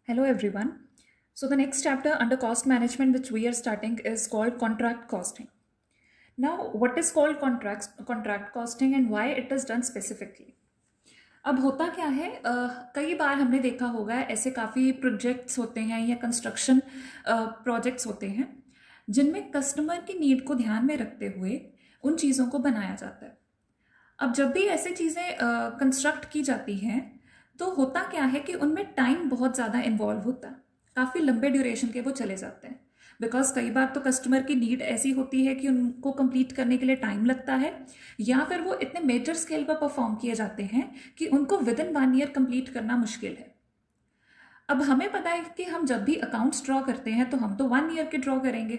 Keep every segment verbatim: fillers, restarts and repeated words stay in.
Hello everyone. So the next chapter under cost management which we are starting is called contract costing. Now what is called contract contract costing and why it is done specifically? अब होता क्या है, uh, कई बार हमने देखा होगा ऐसे काफ़ी प्रोजेक्ट्स होते हैं या कंस्ट्रक्शन प्रोजेक्ट्स होते हैं जिनमें कस्टमर की नीड को ध्यान में रखते हुए उन चीज़ों को बनाया जाता है. अब जब भी ऐसी चीज़ें कंस्ट्रक्ट uh, की जाती हैं तो होता क्या है कि उनमें टाइम बहुत ज़्यादा इन्वॉल्व होता है, काफ़ी लंबे ड्यूरेशन के वो चले जाते हैं. बिकॉज कई बार तो कस्टमर की नीड ऐसी होती है कि उनको कंप्लीट करने के लिए टाइम लगता है, या फिर वो इतने मेजर स्केल पर परफॉर्म किए जाते हैं कि उनको within one year complete करना मुश्किल है. अब हमें पता है कि हम जब भी अकाउंट्स ड्रॉ करते हैं तो हम तो वन ईयर के ड्रॉ करेंगे,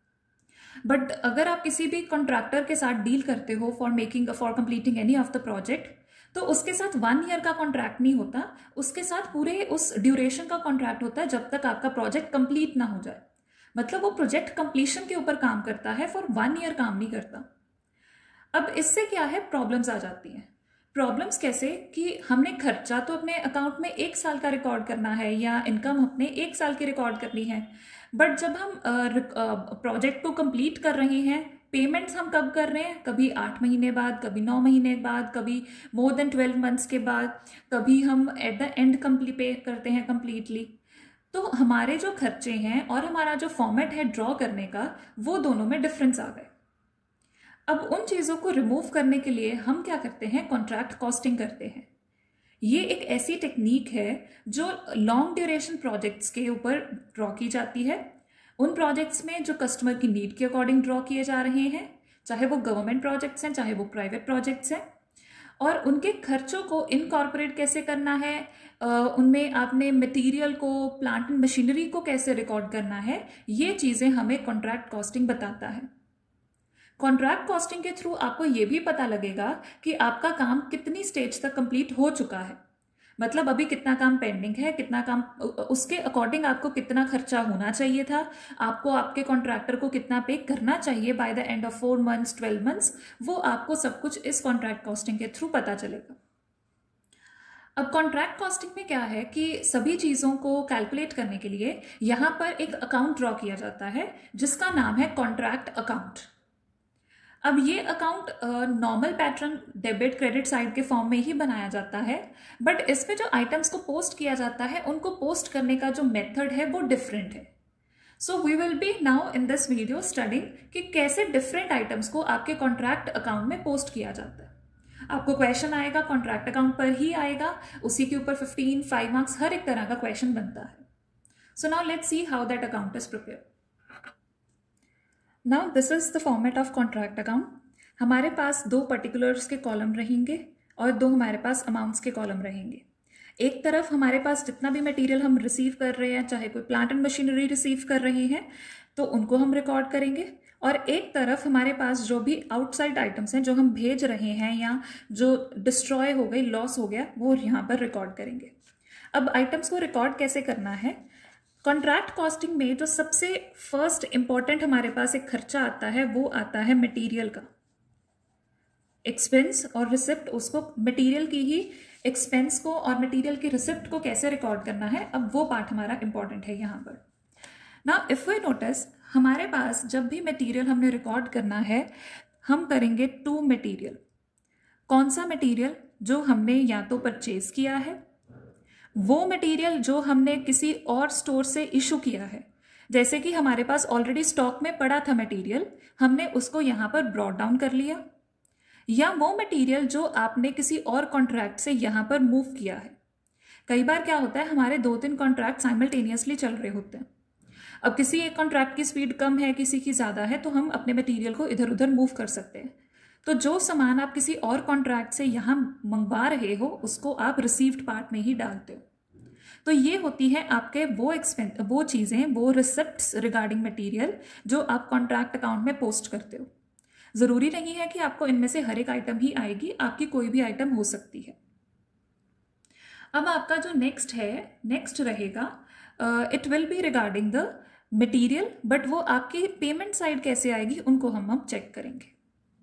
बट अगर आप किसी भी कॉन्ट्रैक्टर के साथ डील करते हो for making for completing any of the project, तो उसके साथ वन ईयर का कॉन्ट्रैक्ट नहीं होता, उसके साथ पूरे उस ड्यूरेशन का कॉन्ट्रैक्ट होता है जब तक आपका प्रोजेक्ट कंप्लीट ना हो जाए. मतलब वो प्रोजेक्ट कंप्लीशन के ऊपर काम करता है, फॉर वन ईयर काम नहीं करता. अब इससे क्या है, प्रॉब्लम्स आ जाती हैं. प्रॉब्लम्स कैसे कि हमने खर्चा तो अपने अकाउंट में एक साल का रिकॉर्ड करना है या इनकम अपने एक साल की रिकॉर्ड करनी है, बट जब हम प्रोजेक्ट को कंप्लीट कर रहे हैं, पेमेंट्स हम कब कर रहे हैं, कभी आठ महीने बाद, कभी नौ महीने बाद, कभी मोर देन ट्वेल्व मंथ्स के बाद, कभी हम एट द एंड कंप्लीट पे करते हैं कंप्लीटली. तो हमारे जो खर्चे हैं और हमारा जो फॉर्मेट है ड्रॉ करने का, वो दोनों में डिफरेंस आ गए. अब उन चीज़ों को रिमूव करने के लिए हम क्या करते हैं, कॉन्ट्रैक्ट कॉस्टिंग करते हैं. ये एक ऐसी टेक्निक है जो लॉन्ग ड्यूरेशन प्रोजेक्ट्स के ऊपर ड्रॉ की जाती है. उन प्रोजेक्ट्स में जो कस्टमर की नीड के अकॉर्डिंग ड्रॉ किए जा रहे हैं, चाहे वो गवर्नमेंट प्रोजेक्ट्स हैं चाहे वो प्राइवेट प्रोजेक्ट्स हैं, और उनके खर्चों को इनकॉर्पोरेट कैसे करना है, उनमें आपने मटेरियल को, प्लांट एंड मशीनरी को कैसे रिकॉर्ड करना है, ये चीज़ें हमें कॉन्ट्रैक्ट कॉस्टिंग बताता है. कॉन्ट्रैक्ट कॉस्टिंग के थ्रू आपको ये भी पता लगेगा कि आपका काम कितनी स्टेज तक कंप्लीट हो चुका है, मतलब अभी कितना काम पेंडिंग है, कितना काम, उसके अकॉर्डिंग आपको कितना खर्चा होना चाहिए था, आपको आपके कॉन्ट्रैक्टर को कितना पे करना चाहिए by the end of four months twelve months, वो आपको सब कुछ इस कॉन्ट्रैक्ट कॉस्टिंग के थ्रू पता चलेगा. अब कॉन्ट्रैक्ट कॉस्टिंग में क्या है कि सभी चीज़ों को कैलकुलेट करने के लिए यहाँ पर एक अकाउंट ड्रॉ किया जाता है जिसका नाम है कॉन्ट्रैक्ट अकाउंट. अब ये account normal pattern debit credit side के फॉर्म में ही बनाया जाता है, बट इसमें जो आइटम्स को पोस्ट किया जाता है उनको पोस्ट करने का जो मेथड है वो डिफरेंट है. So we will be now in this video studying कि कैसे डिफरेंट आइटम्स को आपके कॉन्ट्रैक्ट अकाउंट में पोस्ट किया जाता है. आपको क्वेश्चन आएगा, कॉन्ट्रैक्ट अकाउंट पर ही आएगा, उसी के ऊपर फिफ्टीन फाइव मार्क्स हर एक तरह का क्वेश्चन बनता है. So now let's see how that account is prepared. Now this is the format of contract account. हमारे पास दो पर्टिकुलर्स के कॉलम रहेंगे और दो हमारे पास अमाउंट्स के कॉलम रहेंगे. एक तरफ हमारे पास जितना भी मटेरियल हम रिसीव कर रहे हैं, चाहे कोई प्लांट एंड मशीनरी रिसीव कर रहे हैं तो उनको हम रिकॉर्ड करेंगे, और एक तरफ हमारे पास जो भी आउटसाइड आइटम्स हैं जो हम भेज रहे हैं या जो डिस्ट्रॉय हो गई, लॉस हो गया, वो यहाँ पर रिकॉर्ड करेंगे. अब आइटम्स को रिकॉर्ड कैसे करना है, कॉन्ट्रैक्ट कॉस्टिंग में जो सबसे फर्स्ट इंपॉर्टेंट हमारे पास एक खर्चा आता है वो आता है मटेरियल का एक्सपेंस और रिसिप्ट. उसको मटेरियल की ही एक्सपेंस को और मटेरियल की रिसिप्ट को कैसे रिकॉर्ड करना है, अब वो पार्ट हमारा इंपॉर्टेंट है यहाँ पर. नाउ इफ वी नोटिस, हमारे पास जब भी मटेरियल हमने रिकॉर्ड करना है हम करेंगे टू मटेरियल. कौन सा मटेरियल, जो हमने या तो परचेज किया है, वो मटेरियल जो हमने किसी और स्टोर से इशू किया है, जैसे कि हमारे पास ऑलरेडी स्टॉक में पड़ा था मटेरियल, हमने उसको यहाँ पर ब्रॉट डाउन कर लिया, या वो मटेरियल जो आपने किसी और कॉन्ट्रैक्ट से यहाँ पर मूव किया है. कई बार क्या होता है, हमारे दो तीन कॉन्ट्रैक्ट साइमल्टेनियसली चल रहे होते हैं. अब किसी एक कॉन्ट्रैक्ट की स्पीड कम है, किसी की ज़्यादा है, तो हम अपने मटेरियल को इधर उधर मूव कर सकते हैं. तो जो सामान आप किसी और कॉन्ट्रैक्ट से यहाँ मंगवा रहे हो उसको आप रिसीव्ड पार्ट में ही डालते हो. तो ये होती है आपके वो एक्सपेंस, वो चीज़ें, वो रिसिप्ट्स रिगार्डिंग मटेरियल जो आप कॉन्ट्रैक्ट अकाउंट में पोस्ट करते हो. ज़रूरी नहीं है कि आपको इनमें से हर एक आइटम ही आएगी, आपकी कोई भी आइटम हो सकती है. अब आपका जो नेक्स्ट है, नेक्स्ट रहेगा, it will be regarding the material, but वो आपकी पेमेंट साइड कैसे आएगी उनको हम अब चेक करेंगे.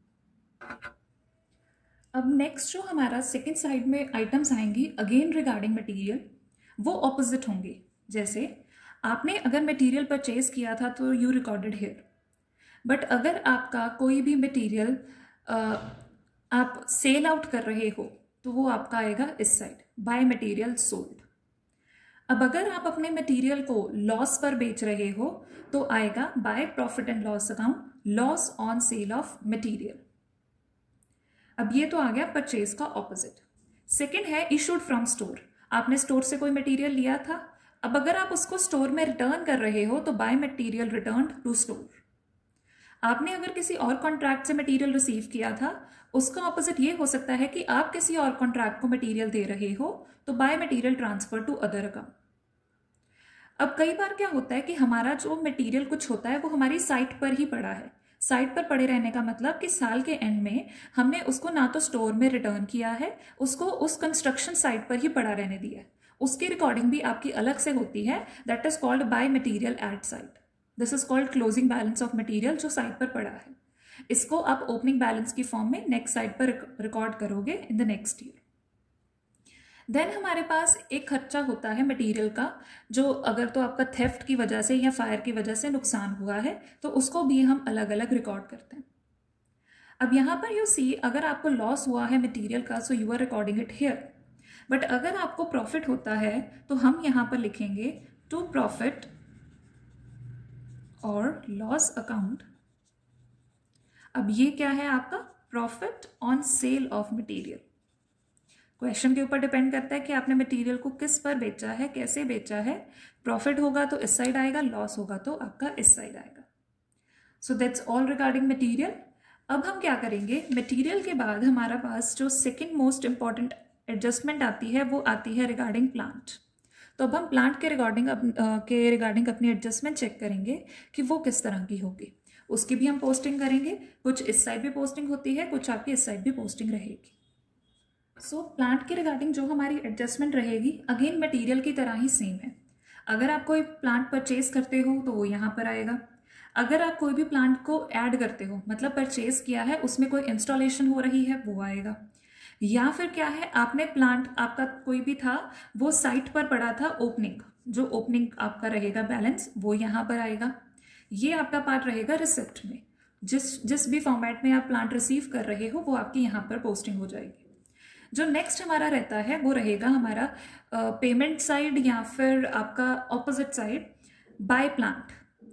अब नेक्स्ट जो हमारा सेकेंड साइड में आइटम्स आएंगी अगेन रिगार्डिंग मटेरियल, वो ऑपोजिट होंगी. जैसे आपने अगर मटेरियल परचेज किया था तो यू रिकॉर्डेड हियर, बट अगर आपका कोई भी मटेरियल आप सेल आउट कर रहे हो तो वो आपका आएगा इस साइड, बाय मटेरियल सोल्ड। अब अगर आप अपने मटेरियल को लॉस पर बेच रहे हो तो आएगा by profit and loss account, loss on sale of material. अब ये तो आ गया परचेज का ऑपोजिट। सेकंड है इशूड फ्रॉम स्टोर। आपने स्टोर से कोई मटेरियल लिया था, अब अगर आप उसको स्टोर में रिटर्न कर रहे हो तो by material return to store. आपने अगर किसी और कॉन्ट्रैक्ट से मटेरियल रिसीव किया था, उसका ऑपोजिट ये हो सकता है कि आप किसी और कॉन्ट्रैक्ट को मटेरियल दे रहे हो तो by material transfer to other account. अब कई बार क्या होता है कि हमारा जो मटेरियल कुछ होता है वो हमारी साइट पर ही पड़ा है। साइट पर पड़े रहने का मतलब कि साल के एंड में हमने उसको ना तो स्टोर में रिटर्न किया है, उसको उस कंस्ट्रक्शन साइट पर ही पड़ा रहने दिया है। उसकी रिकॉर्डिंग भी आपकी अलग से होती है, that is called by material at site. This is called closing balance of material, जो साइट पर पड़ा है। इसको आप ओपनिंग बैलेंस की फॉर्म में नेक्स्ट साइट पर रिकॉर्ड करोगे in the next year. Then हमारे पास एक खर्चा होता है मटेरियल का, जो अगर तो आपका थेफ्ट की वजह से या फायर की वजह से नुकसान हुआ है तो उसको भी हम अलग अलग रिकॉर्ड करते हैं। अब यहाँ पर यू सी, अगर आपको लॉस हुआ है मटेरियल का so you are recording it here, but अगर आपको प्रॉफिट होता है तो हम यहाँ पर लिखेंगे टू प्रॉफिट और लॉस अकाउंट। अब ये क्या है आपका profit on sale of material. Question के ऊपर डिपेंड करता है कि आपने मटेरियल को किस पर बेचा है, कैसे बेचा है। प्रॉफिट होगा तो इस साइड आएगा, लॉस होगा तो आपका इस साइड आएगा। So that's all regarding material. अब हम क्या करेंगे, मटेरियल के बाद हमारा पास जो सेकेंड मोस्ट इंपॉर्टेंट एडजस्टमेंट आती है वो आती है रिगार्डिंग प्लांट। तो अब हम प्लांट के रिगार्डिंग के रिगार्डिंग अपनी एडजस्टमेंट चेक करेंगे कि वो किस तरह की होगी। उसकी भी हम पोस्टिंग करेंगे, कुछ इस साइड भी पोस्टिंग होती है, कुछ आपकी इस साइड भी पोस्टिंग रहेगी। सो so, प्लांट के रिगार्डिंग जो हमारी एडजस्टमेंट रहेगी अगेन मटेरियल की तरह ही सेम है। अगर आप कोई प्लांट परचेज करते हो तो वो यहाँ पर आएगा। अगर आप कोई भी प्लांट को ऐड करते हो, मतलब परचेज किया है, उसमें कोई इंस्टॉलेशन हो रही है, वो आएगा। या फिर क्या है, आपने प्लांट आपका कोई भी था वो साइट पर पड़ा था, ओपनिंग, जो ओपनिंग आपका रहेगा बैलेंस वो यहाँ पर आएगा। ये आपका पार्ट रहेगा रिसिप्ट में। जिस जिस भी फॉर्मेट में आप प्लांट रिसीव कर रहे हो वो आपकी यहाँ पर पोस्टिंग हो जाएगी। जो नेक्स्ट हमारा रहता है वो रहेगा हमारा पेमेंट साइड या फिर आपका ऑपोजिट साइड, बाय प्लांट।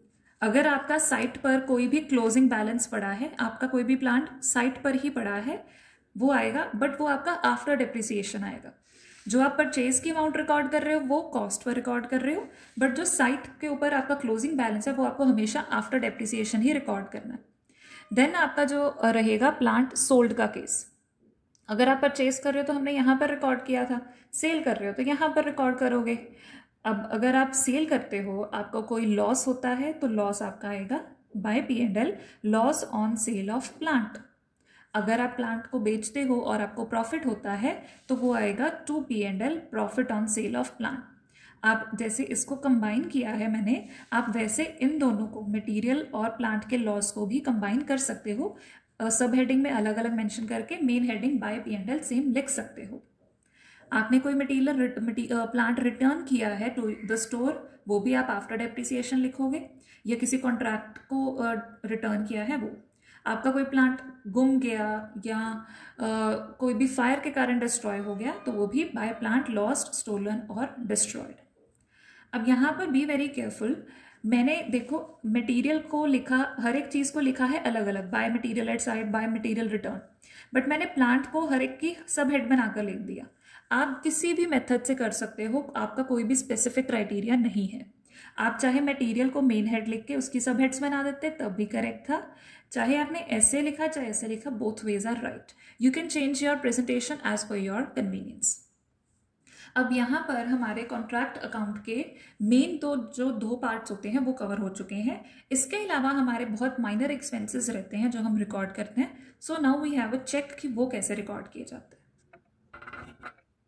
अगर आपका साइट पर कोई भी क्लोजिंग बैलेंस पड़ा है, आपका कोई भी प्लांट साइट पर ही पड़ा है, वो आएगा, बट वो आपका आफ्टर डिप्रिसिएशन आएगा। जो आप परचेज की अमाउंट रिकॉर्ड कर रहे हो वो कॉस्ट पर रिकॉर्ड कर रहे हो, बट जो साइट के ऊपर आपका क्लोजिंग बैलेंस है वो आपको हमेशा आफ्टर डिप्रिसिएशन ही रिकॉर्ड करना है। देन आपका जो रहेगा प्लांट सोल्ड का केस। अगर आप परचेज कर रहे हो तो हमने यहाँ पर रिकॉर्ड किया था, सेल कर रहे हो तो यहाँ पर रिकॉर्ड करोगे। अब अगर आप सेल करते हो, आपको कोई लॉस होता है तो लॉस आपका आएगा by P and L, loss on sale of plant. अगर आप प्लांट को बेचते हो और आपको प्रॉफिट होता है तो वो आएगा to P and L, profit on sale of plant. आप जैसे इसको कंबाइन किया है मैंने, आप वैसे इन दोनों को, मटेरियल और प्लांट के लॉस को भी कंबाइन कर सकते हो। सब हेडिंग में अलग अलग मेंशन करके main heading by P and L same लिख सकते हो। आपने कोई मटेरियल प्लांट रिटर्न किया है टू द स्टोर, वो भी आप आफ्टर डेप्रिसिएशन लिखोगे। या किसी कॉन्ट्रैक्ट को रिटर्न किया है वो। आपका कोई प्लांट गुम गया या uh, कोई भी फायर के कारण डिस्ट्रॉय हो गया तो वो भी बाय प्लांट लॉस्ट, स्टोलन और डिस्ट्रॉयड। अब यहाँ पर बी वेरी केयरफुल। मैंने देखो मटेरियल को लिखा, हर एक चीज़ को लिखा है अलग अलग, by material at side, by material return, but मैंने प्लांट को हर एक की सब हेड बनाकर लिख दिया। आप किसी भी मेथड से कर सकते हो, आपका कोई भी स्पेसिफिक क्राइटेरिया नहीं है। आप चाहे मटेरियल को मेन हेड लिख के उसकी सब हेड्स बना देते तब भी करेक्ट था, चाहे आपने ऐसे लिखा चाहे ऐसे लिखा, both ways are right. You can change your presentation as per your convenience. अब यहाँ पर हमारे कॉन्ट्रैक्ट अकाउंट के मेन तो जो दो पार्ट्स होते हैं वो कवर हो चुके हैं। इसके अलावा हमारे बहुत माइनर एक्सपेंसेस रहते हैं जो हम रिकॉर्ड करते हैं। So now we have a check कि वो कैसे रिकॉर्ड किए जाते हैं।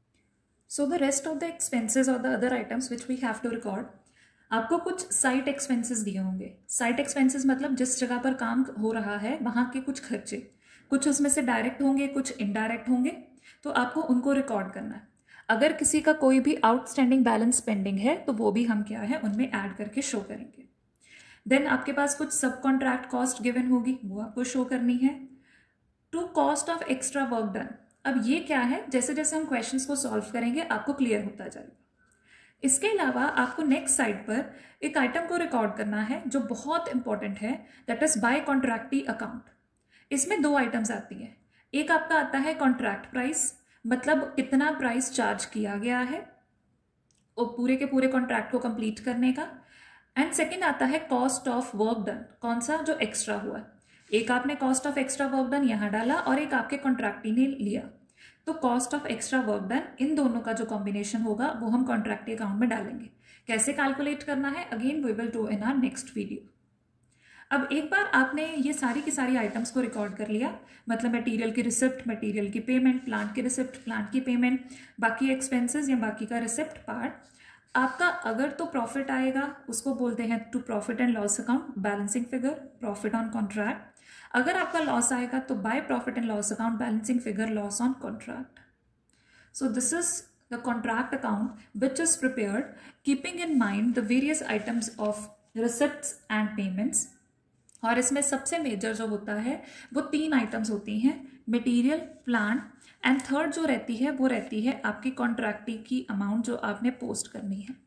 So the rest of the expenses और the other items which we have to record, आपको कुछ साइट एक्सपेंसेस दिए होंगे। साइट एक्सपेंसेस मतलब जिस जगह पर काम हो रहा है वहाँ के कुछ खर्चे, कुछ उसमें से डायरेक्ट होंगे, कुछ इनडायरेक्ट होंगे, तो आपको उनको रिकॉर्ड करना है। अगर किसी का कोई भी आउटस्टैंडिंग बैलेंस पेंडिंग है तो वो भी हम क्या है उनमें ऐड करके शो करेंगे। देन आपके पास कुछ सब कॉन्ट्रैक्ट कॉस्ट गिवन होगी, वो आपको शो करनी है। To cost of extra work done, अब ये क्या है, जैसे जैसे हम क्वेश्चंस को सॉल्व करेंगे आपको क्लियर होता जाएगा। इसके अलावा आपको नेक्स्ट साइड पर एक आइटम को रिकॉर्ड करना है जो बहुत इंपॉर्टेंट है, that is by contractee account. इसमें दो आइटम्स आती हैं, एक आपका आता है कॉन्ट्रैक्ट प्राइस, मतलब कितना प्राइस चार्ज किया गया है और पूरे के पूरे कॉन्ट्रैक्ट को कंप्लीट करने का, एंड सेकंड आता है कॉस्ट ऑफ वर्क डन, कौन सा जो एक्स्ट्रा हुआ। एक आपने cost of extra work done यहाँ डाला और एक आपके कॉन्ट्रैक्टी ने लिया, तो cost of extra work done इन दोनों का जो कॉम्बिनेशन होगा वो हम कॉन्ट्रैक्टी अकाउंट में डालेंगे। कैसे कैलकुलेट करना है again we will do in our next video. अब एक बार आपने ये सारी की सारी आइटम्स को रिकॉर्ड कर लिया, मतलब मटेरियल की रिसिप्ट, मटेरियल की पेमेंट, प्लांट की रिसिप्ट, प्लांट की पेमेंट, बाकी एक्सपेंसेस या बाकी का रिसिप्ट पार्ट, आपका अगर तो प्रॉफिट आएगा उसको बोलते हैं to profit and loss account, balancing figure, profit on contract. अगर आपका लॉस आएगा तो by profit and loss account, balancing figure, loss on contract. So this is the contract account which is prepared keeping in mind the various items of receipts and payments. और इसमें सबसे major जो होता है वो तीन आइटम्स होती हैं, मटेरियल, प्लांट एंड थर्ड जो रहती है वो रहती है आपकी कॉन्ट्रैक्टी की अमाउंट जो आपने पोस्ट करनी है।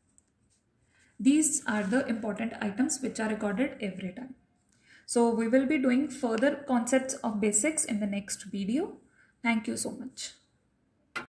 These are the important items which are recorded every time. So we will be doing further concepts of basics in the next video. Thank you so much.